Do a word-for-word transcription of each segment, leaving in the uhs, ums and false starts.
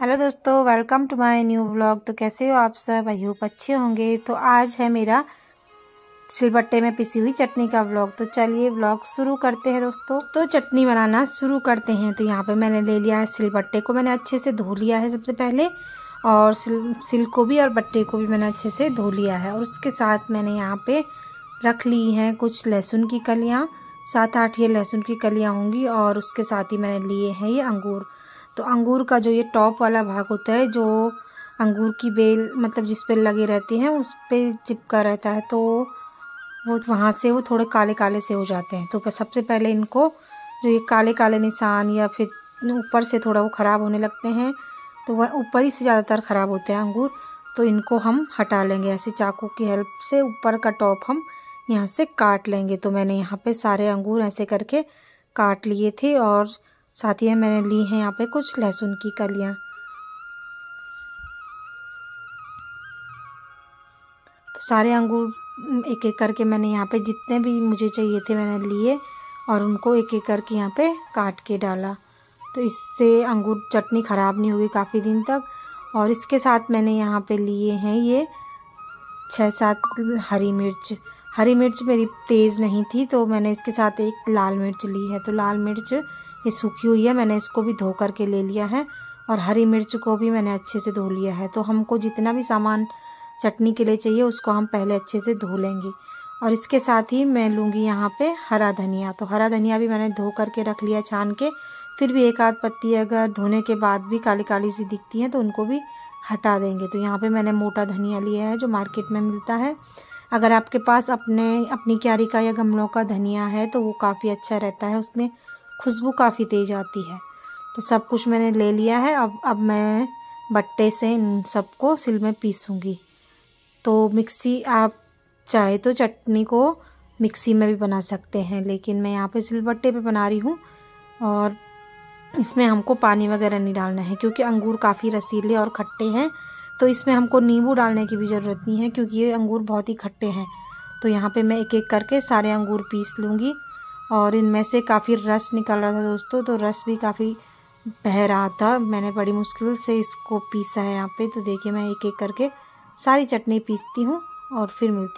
Hello दोस्तों, welcome to my new vlog. तो कैसे हो आप सब? आई होप अच्छे होंगे। तो आज है मेरा सिलबट्टे में पिसी हुई चटनी का व्लॉग। तो चलिए व्लॉग शुरू करते हैं दोस्तों। तो चटनी बनाना शुरू करते हैं। तो यहाँ पे मैंने ले लिया है सिलबट्टे को, मैंने अच्छे से धो लिया है सबसे पहले, और सिल सिल को भी और बट्टे को भी मैंने अच्छे से धो लिया है। और उसके साथ मैंने यहाँ पे रख ली हैं कुछ लहसुन की कलियाँ, सात आठ ये लहसुन की कलियाँ होंगी। और उसके साथ ही मैंने लिए हैं ये अंगूर। तो अंगूर का जो ये टॉप वाला भाग होता है, जो अंगूर की बेल मतलब जिस पे लगे रहती हैं उस पे चिपका रहता है, तो वो वहाँ से वो थोड़े काले काले से हो जाते हैं। तो सबसे पहले इनको जो ये काले काले निशान या फिर ऊपर से थोड़ा वो ख़राब होने लगते हैं, तो वह ऊपर ही से ज़्यादातर ख़राब होते हैं अंगूर, तो इनको हम हटा लेंगे ऐसे चाकू की हेल्प से। ऊपर का टॉप हम यहाँ से काट लेंगे। तो मैंने यहाँ पे सारे अंगूर ऐसे करके काट लिए थे, और साथ ही मैंने ली हैं यहाँ पे कुछ लहसुन की कलियाँ। तो सारे अंगूर एक एक करके मैंने यहाँ पे जितने भी मुझे चाहिए थे मैंने लिए, और उनको एक एक करके यहाँ पे काट के डाला। तो इससे अंगूर चटनी ख़राब नहीं होगी काफ़ी दिन तक। और इसके साथ मैंने यहाँ पे लिए हैं ये छः सात हरी मिर्च। हरी मिर्च मेरी तेज़ नहीं थी, तो मैंने इसके साथ एक लाल मिर्च ली है। तो लाल मिर्च ये सूखी हुई है, मैंने इसको भी धो करके ले लिया है, और हरी मिर्च को भी मैंने अच्छे से धो लिया है। तो हमको जितना भी सामान चटनी के लिए चाहिए उसको हम पहले अच्छे से धो लेंगे। और इसके साथ ही मैं लूँगी यहाँ पे हरा धनिया। तो हरा धनिया भी मैंने धो करके रख लिया छान के। फिर भी एक आध पत्ती अगर धोने के बाद भी काली काली सी दिखती हैं तो उनको भी हटा देंगे। तो यहाँ पे मैंने मोटा धनिया लिया है जो मार्केट में मिलता है। अगर आपके पास अपने अपनी क्यारी का या गमलों का धनिया है तो वो काफ़ी अच्छा रहता है, उसमें खुशबू काफ़ी तेज़ आती है। तो सब कुछ मैंने ले लिया है। अब अब मैं बट्टे से इन सबको सिल में पीसूँगी। तो मिक्सी, आप चाहे तो चटनी को मिक्सी में भी बना सकते हैं, लेकिन मैं यहाँ पे सिलबट्टे पे बना रही हूँ। और इसमें हमको पानी वगैरह नहीं डालना है, क्योंकि अंगूर काफ़ी रसीले और खट्टे हैं। तो इसमें हमको नींबू डालने की भी ज़रूरत नहीं है, क्योंकि ये अंगूर बहुत ही खट्टे हैं। तो यहाँ पे मैं एक एक करके सारे अंगूर पीस लूँगी। और इनमें से काफ़ी रस निकल रहा था दोस्तों, तो रस भी काफ़ी बह रहा था। मैंने बड़ी मुश्किल से इसको पीसा है यहाँ पे। तो देखिए मैं एक एक करके सारी चटनी पीसती हूँ और फिर मिलती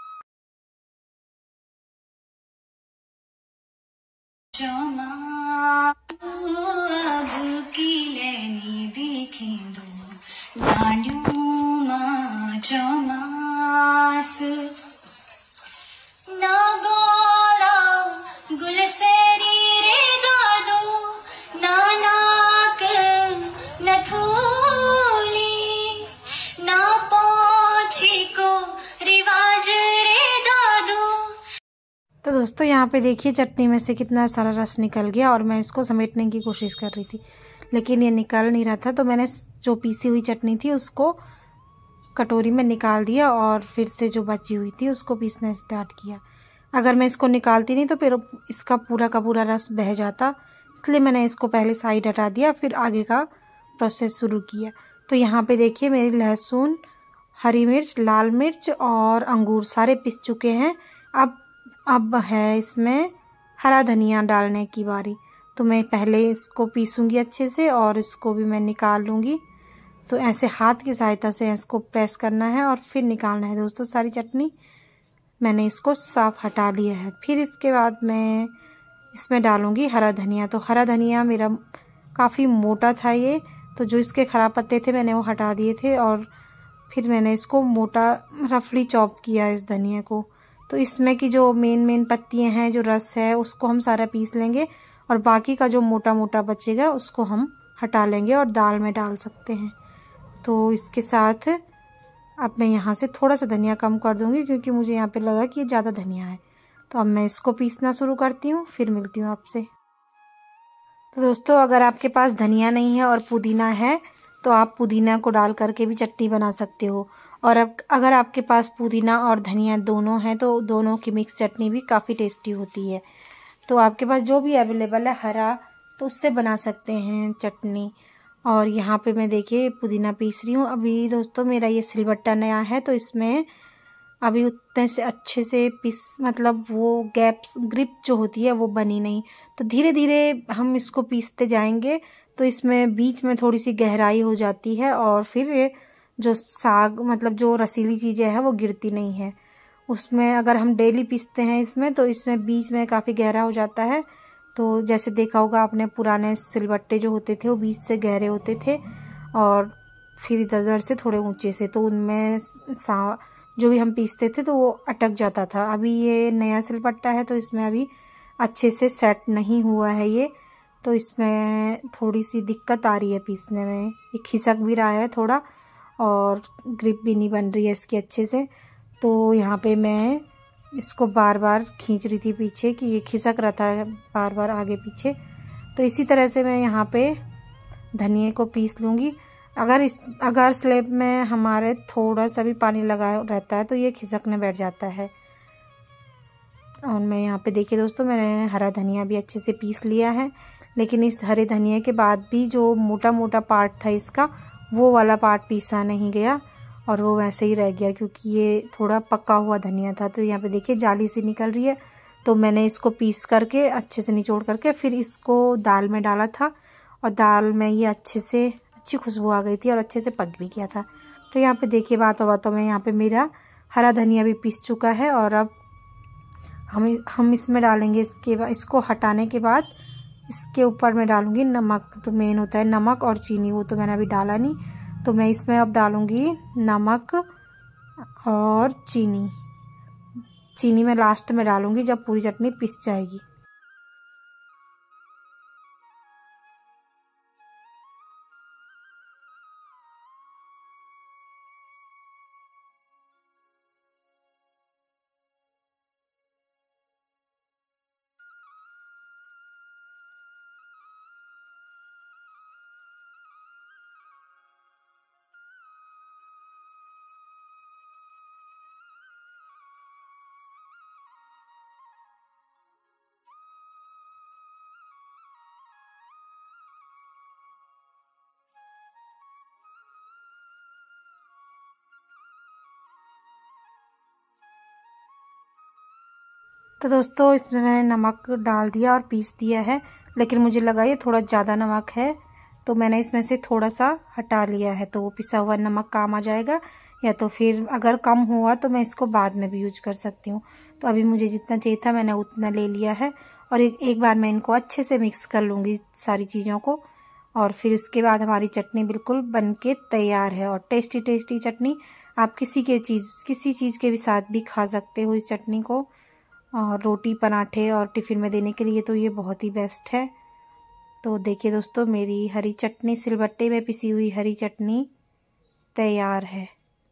तो दोस्तों यहाँ पे देखिए चटनी में से कितना सारा रस निकल गया, और मैं इसको समेटने की कोशिश कर रही थी लेकिन ये निकल नहीं रहा था। तो मैंने जो पीसी हुई चटनी थी उसको कटोरी में निकाल दिया, और फिर से जो बची हुई थी उसको पीसना स्टार्ट किया। अगर मैं इसको निकालती नहीं तो फिर इसका पूरा का पूरा रस बह जाता, इसलिए मैंने इसको पहले साइड हटा दिया, फिर आगे का प्रोसेस शुरू किया। तो यहाँ पे देखिए मेरी लहसुन, हरी मिर्च, लाल मिर्च और अंगूर सारे पिस चुके हैं। अब अब है इसमें हरा धनिया डालने की बारी। तो मैं पहले इसको पीसूँगी अच्छे से, और इसको भी मैं निकाल लूँगी। तो ऐसे हाथ की सहायता से इसको प्रेस करना है और फिर निकालना है दोस्तों सारी चटनी। मैंने इसको साफ हटा लिया है। फिर इसके बाद मैं इसमें डालूँगी हरा धनिया। तो हरा धनिया मेरा काफ़ी मोटा था ये, तो जो इसके खराब पत्ते थे मैंने वो हटा दिए थे, और फिर मैंने इसको मोटा रफली चॉप किया इस धनिया को। तो इसमें की जो मेन मेन पत्तियां हैं, जो रस है, उसको हम सारा पीस लेंगे, और बाकी का जो मोटा मोटा बचेगा उसको हम हटा लेंगे और दाल में डाल सकते हैं। तो इसके साथ अब मैं यहाँ से थोड़ा सा धनिया कम कर दूँगी, क्योंकि मुझे यहाँ पे लगा कि ये ज़्यादा धनिया है। तो अब मैं इसको पीसना शुरू करती हूँ, फिर मिलती हूँ आपसे। तो दोस्तों अगर आपके पास धनिया नहीं है और पुदीना है तो आप पुदीना को डाल करके भी चटनी बना सकते हो। और अब अगर आपके पास पुदीना और धनिया दोनों हैं तो दोनों की मिक्स चटनी भी काफ़ी टेस्टी होती है। तो आपके पास जो भी अवेलेबल है हरा, तो उससे बना सकते हैं चटनी। और यहाँ पे मैं देखिए पुदीना पीस रही हूँ। अभी दोस्तों मेरा ये सिलबट्टा नया है, तो इसमें अभी उतने से अच्छे से पीस मतलब वो गैप ग्रिप जो होती है वो बनी नहीं। तो धीरे धीरे हम इसको पीसते जाएंगे तो इसमें बीच में थोड़ी सी गहराई हो जाती है और फिर ये जो साग मतलब जो रसीली चीज़ें हैं वो गिरती नहीं है उसमें। अगर हम डेली पीसते हैं इसमें तो इसमें बीच में काफ़ी गहरा हो जाता है। तो जैसे देखा होगा आपने, पुराने सिलबट्टे जो होते थे वो बीच से गहरे होते थे और फिर इधर उधर से थोड़े ऊंचे से, तो उनमें सा जो भी हम पीसते थे तो वो अटक जाता था। अभी ये नया सिलबट्टा है तो इसमें अभी अच्छे से सेट नहीं हुआ है ये, तो इसमें थोड़ी सी दिक्कत आ रही है पीसने में। ये खिसक भी रहा है थोड़ा और ग्रिप भी नहीं बन रही है इसकी अच्छे से। तो यहाँ पे मैं इसको बार बार खींच रही थी पीछे कि ये खिसक रहा था बार बार आगे पीछे। तो इसी तरह से मैं यहाँ पे धनिए को पीस लूँगी। अगर इस अगर स्लेब में हमारे थोड़ा सा भी पानी लगा रहता है तो ये खिसकने बैठ जाता है। और मैं यहाँ पे देखिए दोस्तों, मैंने हरा धनिया भी अच्छे से पीस लिया है, लेकिन इस हरे धनिया के बाद भी जो मोटा मोटा पार्ट था इसका, वो वाला पार्ट पीसा नहीं गया और वो वैसे ही रह गया क्योंकि ये थोड़ा पका हुआ धनिया था। तो यहाँ पे देखिए जाली सी निकल रही है। तो मैंने इसको पीस करके अच्छे से निचोड़ करके फिर इसको दाल में डाला था और दाल में ये अच्छे से अच्छी खुशबू आ गई थी और अच्छे से पक भी गया था। तो यहाँ पे देखिए बातों बातों में यहाँ पे मेरा हरा धनिया भी पीस चुका है और अब हम हम इसमें डालेंगे, इसके बाद इसको हटाने के बाद इसके ऊपर मैं डालूंगी नमक। तो मेन होता है नमक और चीनी, वो तो मैंने अभी डाला नहीं। तो मैं इसमें अब डालूंगी नमक और चीनी। चीनी मैं लास्ट में डालूंगी जब पूरी चटनी पिस जाएगी। तो दोस्तों इसमें मैंने नमक डाल दिया और पीस दिया है, लेकिन मुझे लगा ये थोड़ा ज़्यादा नमक है तो मैंने इसमें से थोड़ा सा हटा लिया है। तो वो पिसा हुआ नमक काम आ जाएगा, या तो फिर अगर कम हुआ तो मैं इसको बाद में भी यूज कर सकती हूँ। तो अभी मुझे जितना चाहिए था मैंने उतना ले लिया है और एक एक बार मैं इनको अच्छे से मिक्स कर लूँगी सारी चीज़ों को। और फिर उसके बाद हमारी चटनी बिल्कुल बन के तैयार है। और टेस्टी टेस्टी चटनी आप किसी के चीज़ किसी चीज़ के भी साथ भी खा सकते हो इस चटनी को, और रोटी पराठे और टिफ़िन में देने के लिए तो ये बहुत ही बेस्ट है। तो देखिए दोस्तों, मेरी हरी चटनी, सिलबट्टे में पिसी हुई हरी चटनी तैयार है।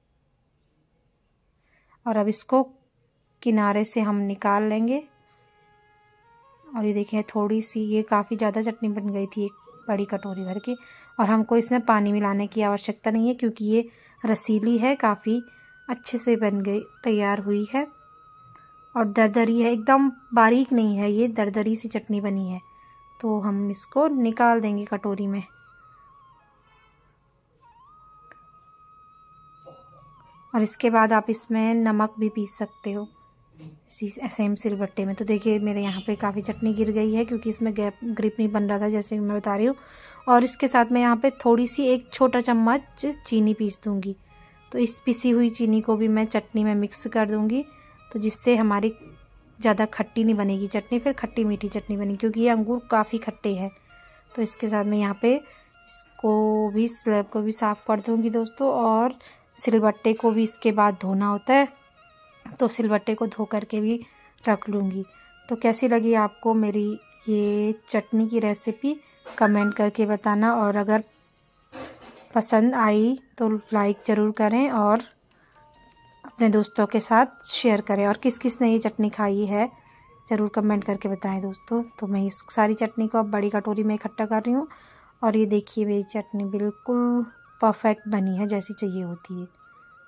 और अब इसको किनारे से हम निकाल लेंगे। और ये देखिए थोड़ी सी, ये काफ़ी ज़्यादा चटनी बन गई थी एक बड़ी कटोरी भर के। और हमको इसमें पानी मिलाने की आवश्यकता नहीं है क्योंकि ये रसीली है, काफ़ी अच्छे से बन गई तैयार हुई है और दरदरी है, एकदम बारीक नहीं है, ये दरदरी सी चटनी बनी है। तो हम इसको निकाल देंगे कटोरी में। और इसके बाद आप इसमें नमक भी पीस सकते हो इसी सेम सिलबट्टे में। तो देखिए मेरे यहाँ पे काफ़ी चटनी गिर गई है क्योंकि इसमें गैप ग्रिप नहीं बन रहा था जैसे मैं बता रही हूँ। और इसके साथ मैं यहाँ पे थोड़ी सी एक छोटा चम्मच चीनी पीस दूँगी। तो इस पिसी हुई चीनी को भी मैं चटनी में मिक्स कर दूँगी, तो जिससे हमारी ज़्यादा खट्टी नहीं बनेगी चटनी, फिर खट्टी मीठी चटनी बनेगी क्योंकि ये अंगूर काफ़ी खट्टे हैं। तो इसके साथ मैं यहाँ पे इसको भी, स्लैब को भी साफ़ कर दूँगी दोस्तों। और सिलबट्टे को भी इसके बाद धोना होता है, तो सिलबट्टे को धो करके भी रख लूँगी। तो कैसी लगी आपको मेरी ये चटनी की रेसिपी, कमेंट करके बताना। और अगर पसंद आई तो लाइक ज़रूर करें और अपने दोस्तों के साथ शेयर करें। और किस किस ने ये चटनी खाई है ज़रूर कमेंट करके बताएं दोस्तों। तो मैं इस सारी चटनी को अब बड़ी कटोरी में इकट्ठा कर रही हूँ। और ये देखिए मेरी चटनी बिल्कुल परफेक्ट बनी है जैसी चाहिए होती है।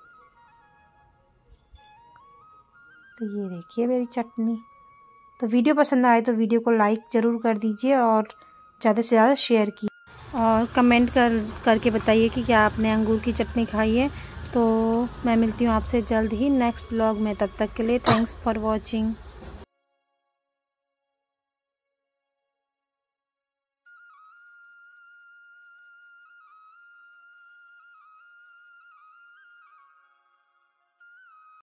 तो ये देखिए मेरी चटनी। तो वीडियो पसंद आए तो वीडियो को लाइक ज़रूर कर दीजिए और ज़्यादा से ज़्यादा शेयर कीजिए और कमेंट कर करके बताइए कि क्या आपने अंगूर की चटनी खाई है। तो मैं मिलती हूँ आपसे जल्द ही नेक्स्ट व्लॉग में, तब तक के लिए थैंक्स फॉर वॉचिंग।